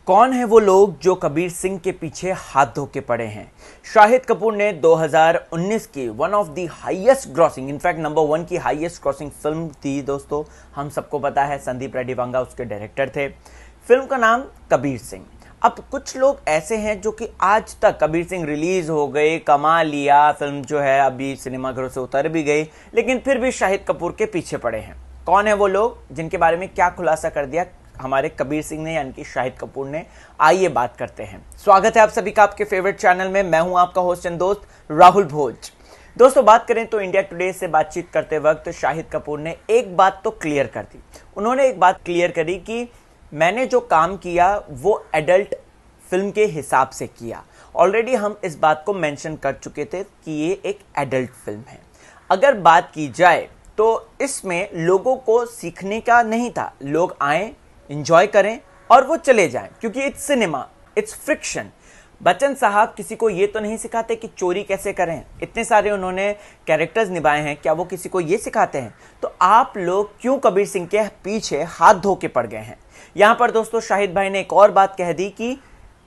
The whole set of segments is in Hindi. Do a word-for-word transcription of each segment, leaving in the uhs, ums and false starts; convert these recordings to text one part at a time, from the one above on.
कौन है वो लोग जो कबीर सिंह के पीछे हाथ धो के पड़े हैं। शाहिद कपूर ने दो हज़ार उन्नीस की one of the highest grossing, in fact number one की हाईएस्ट ग्रॉसिंग फिल्म थी दोस्तों, हम सबको पता है, संदीप रेड्डी वांगा उसके डायरेक्टर थे। फिल्म का नाम कबीर सिंह। अब कुछ लोग ऐसे हैं जो कि आज तक कबीर सिंह रिलीज हो गए, कमा लिया, फिल्म जो है अभी सिनेमाघरों से उतर भी गई, लेकिन फिर भी शाहिद कपूर के पीछे पड़े हैं। कौन है वो लोग जिनके बारे में क्या खुलासा कर दिया हमारे कबीर सिंह ने, यानी कि शाहिद कपूर ने। आइए बात करते हैं। स्वागत है आप सभी का आपके फेवरेट चैनल में। मैं हूं आपका होस्ट एंड दोस्त राहुल भोज। दोस्तों बात करें तो इंडिया टुडे से बातचीत करते वक्त शाहिद कपूर ने एक बात तो क्लियर कर दी। उन्होंने एक बात क्लियर करी कि मैंने जो काम किया वो एडल्ट फिल्म के हिसाब से किया। ऑलरेडी हम इस बात को मेंशन कर चुके थे कि ये एक एडल्ट फिल्म है। अगर बात की जाए तो इसमें लोगों को सीखने का नहीं था, लोग आए, एंजॉय करें और वो चले जाएं, क्योंकि it's cinema, it's friction. Bachchan साहब किसी को ये तो नहीं सिखाते कि चोरी कैसे करें, इतने सारे उन्होंने कैरेक्टर्स निभाए हैं, क्या वो किसी को ये सिखाते हैं? तो आप लोग क्यों कबीर सिंह के पीछे हाथ धो के पड़ गए हैं? यहां पर दोस्तों शाहिद भाई ने एक और बात कह दी कि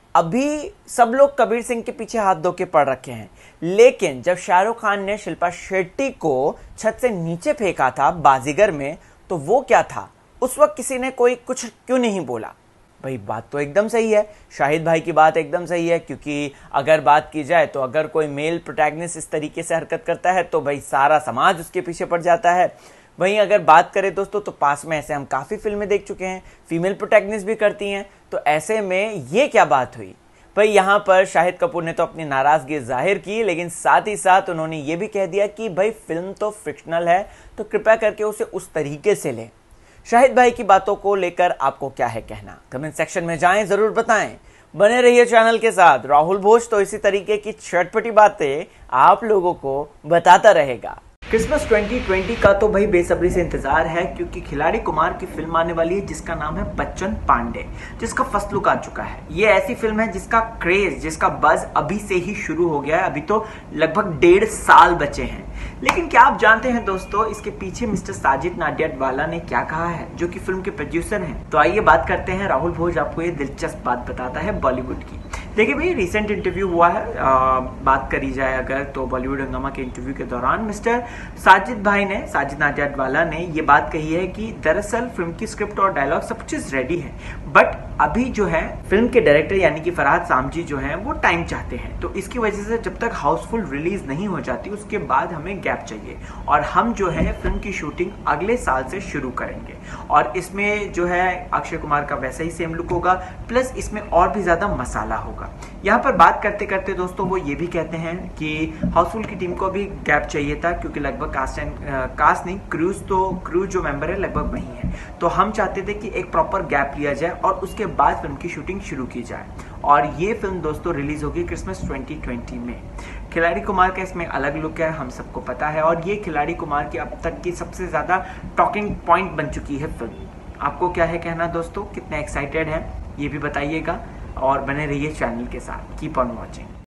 अभी सब लोग कबीर सिंह के पीछे हाथ धो के पड़ रखे हैं, लेकिन जब शाहरुख खान ने शिल्पा शेट्टी को छत से नीचे फेंका था बाजीगर में, तो वो क्या था? उस वक्त किसी ने कोई कुछ क्यों नहीं बोला? भाई बात तो एकदम सही है, शाहिद भाई की बात एकदम सही है, क्योंकि अगर बात की जाए तो अगर कोई मेल प्रोटैगनिस्ट इस तरीके से हरकत करता है तो भाई सारा समाज उसके पीछे पड़ जाता है। वहीं अगर बात करें दोस्तों तो पास में ऐसे हम काफ़ी फिल्में देख चुके हैं, फीमेल प्रोटैगनिस्ट भी करती हैं, तो ऐसे में ये क्या बात हुई? भाई यहाँ पर शाहिद कपूर ने तो अपनी नाराज़गी जाहिर की, लेकिन साथ ही साथ उन्होंने ये भी कह दिया कि भाई फिल्म तो फिक्शनल है, तो कृपया करके उसे उस तरीके से लें। शाहिद भाई की बातों को लेकर आपको क्या है कहना? कमेंट सेक्शन में जाएं, जरूर बताएं। बने रहिए चैनल के साथ। राहुल भोज तो इसी तरीके की चटपटी बातें आप लोगों को बताता रहेगा। क्रिसमस दो हज़ार बीस का तो भाई बेसब्री से इंतजार है, क्योंकि खिलाड़ी कुमार की फिल्म आने वाली है जिसका नाम है बच्चन पांडे, जिसका फर्स्ट लुक आ चुका है। ये ऐसी फिल्म है जिसका क्रेज, जिसका बज अभी से ही शुरू हो गया है। अभी तो लगभग डेढ़ साल बचे हैं, लेकिन क्या आप जानते हैं दोस्तों इसके पीछे मिस्टर साजिद नाडियाडवाला ने क्या कहा है, जो कि फिल्म के प्रोड्यूसर हैं? तो आइए बात करते हैं। राहुल भोज आपको ये दिलचस्प बात बताता है बॉलीवुड की। देखिए भाई, रिसेंट इंटरव्यू हुआ है, आ, बात करी जाए अगर तो बॉलीवुड हंगामा के इंटरव्यू के दौरान मिस्टर साजिद भाई ने, साजिद नाडियाडवाला ने ये बात कही है कि दरअसल फिल्म की स्क्रिप्ट और डायलॉग सब चीज रेडी है, बट अभी जो है फिल्म के डायरेक्टर यानी कि फरहाद सामजी जो है वो टाइम चाहते हैं। तो इसकी वजह से जब तक हाउसफुल रिलीज नहीं हो जाती उसके बाद हमें गैप चाहिए, और हम जो है फिल्म की शूटिंग अगले साल से शुरू करेंगे। और इसमें जो है अक्षय कुमार का वैसा ही सेम लुक होगा, प्लस इसमें और भी ज्यादा मसाला होगा। यहाँ पर बात करते करते दोस्तों वो ये भी कहते हैं कि हाउसफुल की टीम को भी गैप चाहिए था, क्योंकि लगभग कास्ट एंड कास्ट नहीं, क्रूज तो क्रूज जो मेंबर है लगभग वही है। तो हम चाहते थे कि एक प्रॉपर गैप लिया जाए और उसके बाद फिल्म की शूटिंग शुरू की जाए। और ये फिल्म दोस्तों रिलीज होगी क्रिसमस दो हज़ार बीस में। खिलाड़ी कुमार का इसमें अलग लुक है, हम सबको पता है, और ये खिलाड़ी कुमार की अब तक की सबसे ज्यादा टॉकिंग पॉइंट बन चुकी है फिल्म। आपको क्या है कहना दोस्तों? कितने एक्साइटेड हैं ये भी बताइएगा, और बने रहिए चैनल के साथ। Keep on watching.